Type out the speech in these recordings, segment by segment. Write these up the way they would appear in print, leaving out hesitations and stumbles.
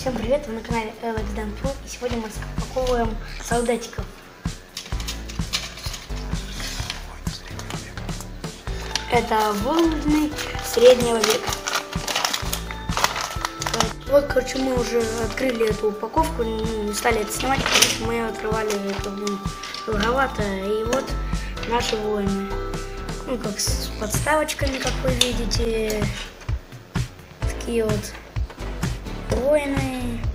Всем привет, вы на канале Alex Dan Pro, и сегодня мы распаковываем солдатиков. Это воины среднего века. Вот, короче, мы уже открыли эту упаковку, не стали это снимать, потому что мы открывали это долговато. И вот наши воины. Ну, как с подставочками, как вы видите. Такие вот воины.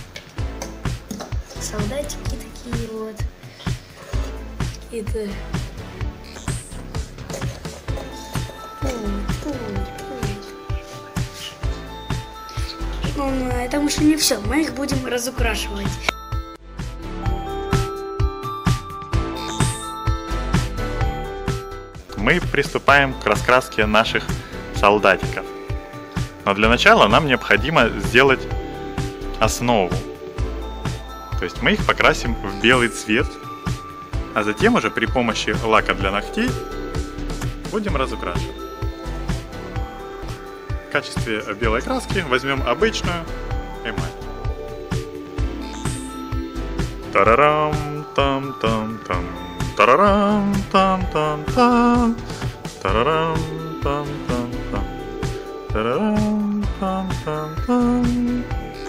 Солдатики такие вот. Это... Ну, на этом еще не все. Мы их будем разукрашивать. Мы приступаем к раскраске наших солдатиков. Но для начала нам необходимо сделать основу. То есть мы их покрасим в белый цвет, а затем уже при помощи лака для ногтей будем разукрашивать. В качестве белой краски возьмем обычную эмаль. Тарарам, там, там, там. Тарарам, там, там, там. Тарарам, там, там, там. Тарарам, там, там, там.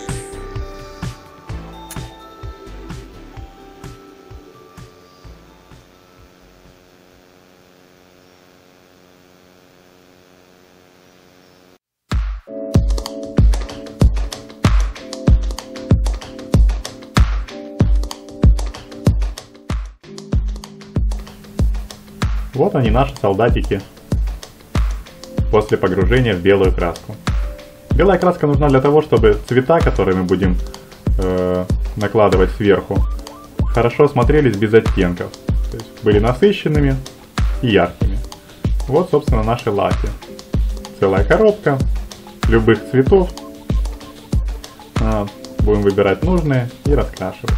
Вот они, наши солдатики, после погружения в белую краску. Белая краска нужна для того, чтобы цвета, которые мы будем накладывать сверху, хорошо смотрелись без оттенков. То есть были насыщенными и яркими. Вот, собственно, наши лаки. Целая коробка любых цветов. Будем выбирать нужные и раскрашивать.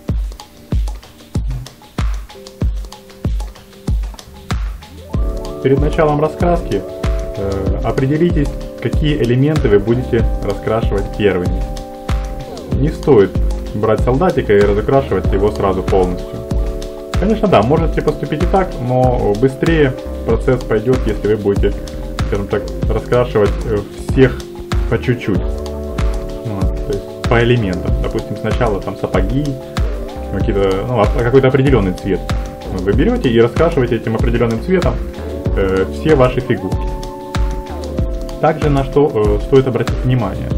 Перед началом раскраски определитесь, какие элементы вы будете раскрашивать первыми. Не стоит брать солдатика и разукрашивать его сразу полностью. Конечно, да, можете поступить и так, но быстрее процесс пойдет, если вы будете, скажем так, раскрашивать всех по чуть-чуть. То есть по элементам. Допустим, сначала там сапоги, какой-то определенный цвет. Вы берете и раскрашиваете этим определенным цветом все ваши фигурки. Также на что стоит обратить внимание.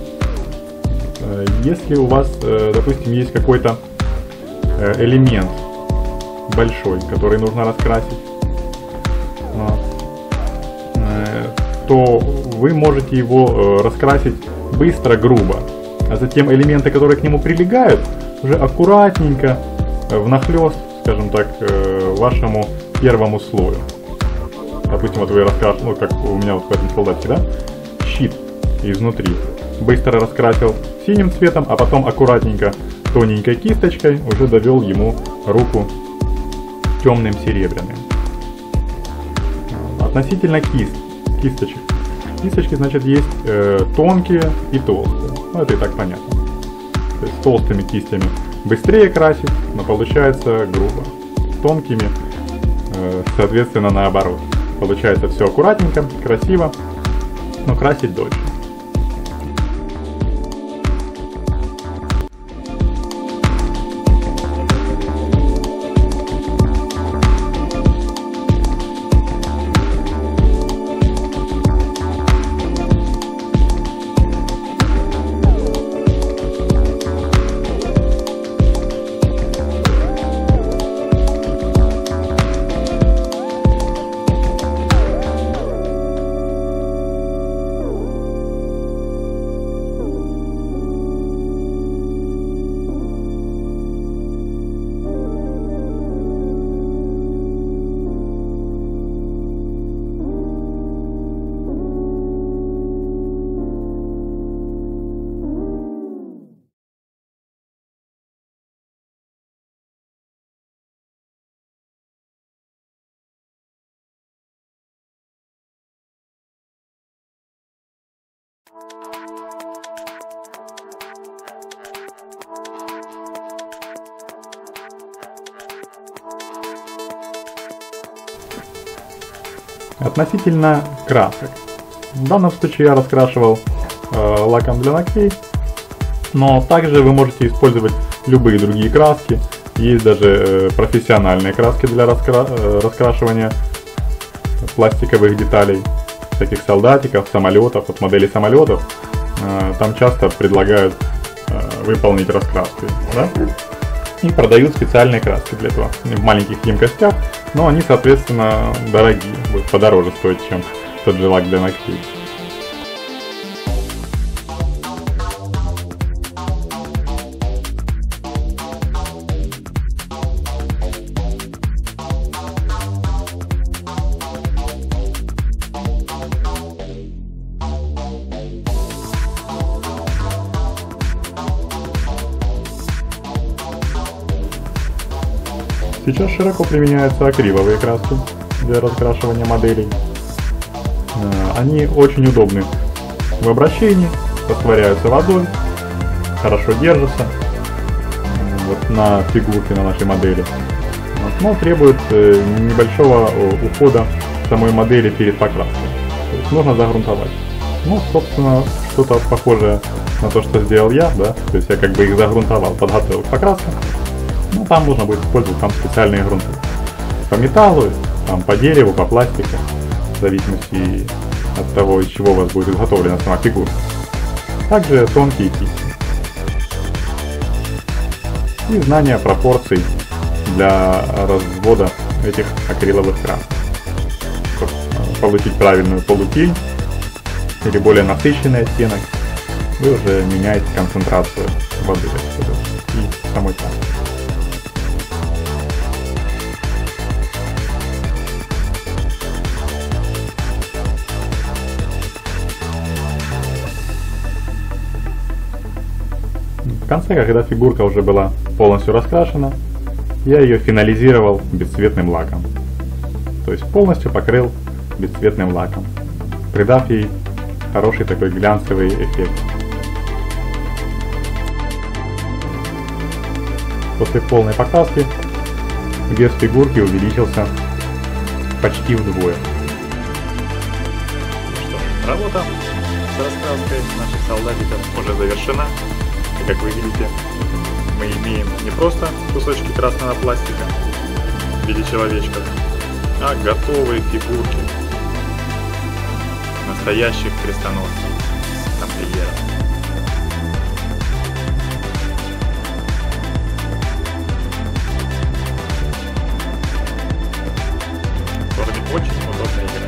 Если у вас, допустим, есть какой-то элемент большой, который нужно раскрасить, то вы можете его раскрасить быстро, грубо, а затем элементы, которые к нему прилегают, уже аккуратненько, внахлёст, скажем так, вашему первому слою. Допустим, вот вы раскрасили, как у меня вот в этом солдатике, да? Щит изнутри. Быстро раскрасил синим цветом, а потом аккуратненько, тоненькой кисточкой уже довел ему руку темным серебряным. Относительно кисточек. Кисточки, значит, есть тонкие и толстые. Ну, это и так понятно. То есть с толстыми кистями быстрее красить, но получается грубо. С тонкими, соответственно, наоборот. Получается все аккуратненько, красиво, но красить дольше. Относительно красок. В данном случае я раскрашивал лаком для ногтей, но также вы можете использовать любые другие краски. Есть даже профессиональные краски для раскрашивания пластиковых деталей, всяких солдатиков, самолетов, от моделей самолетов. Там часто предлагают выполнить раскраску, да? И продают специальные краски для этого в маленьких емкостях, но они, соответственно, дорогие, будут подороже стоить, чем тот же лак для ногтей. Сейчас широко применяются акриловые краски для раскрашивания моделей. Они очень удобны в обращении, растворяются водой, хорошо держатся вот на фигурке, на нашей модели, но требуют небольшого ухода самой модели перед покраской. То есть нужно загрунтовать. Ну, собственно, что-то похожее на то, что сделал я, да, то есть я как бы их загрунтовал, подготовил к покраске. Ну, там нужно будет использовать там специальные грунты. По металлу, там, по дереву, по пластику, в зависимости от того, из чего у вас будет изготовлена сама фигурка. Также тонкие кисти. И знание пропорций для развода этих акриловых красок. Чтобы получить правильную полутень или более насыщенный оттенок, вы уже меняете концентрацию воды и самой краски. В конце, когда фигурка уже была полностью раскрашена, я ее финализировал бесцветным лаком. То есть полностью покрыл бесцветным лаком, придав ей хороший такой глянцевый эффект. После полной покраски вес фигурки увеличился почти вдвое. Что ж, работа с раскраской наших солдатиков уже завершена. И как вы видите, мы имеем не просто кусочки красного пластика в виде человечков, а готовые фигурки настоящих крестоносцев, тамплиеров. Очень удобно играть.